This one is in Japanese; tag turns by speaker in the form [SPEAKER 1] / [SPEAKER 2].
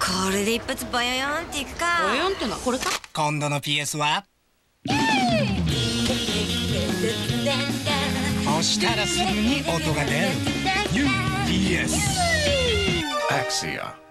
[SPEAKER 1] これで一発バヨヨンっていくか。
[SPEAKER 2] バヨヨンってのはこれか。
[SPEAKER 3] 今度の PS は押したらすぐに音が出る UPS。 Axia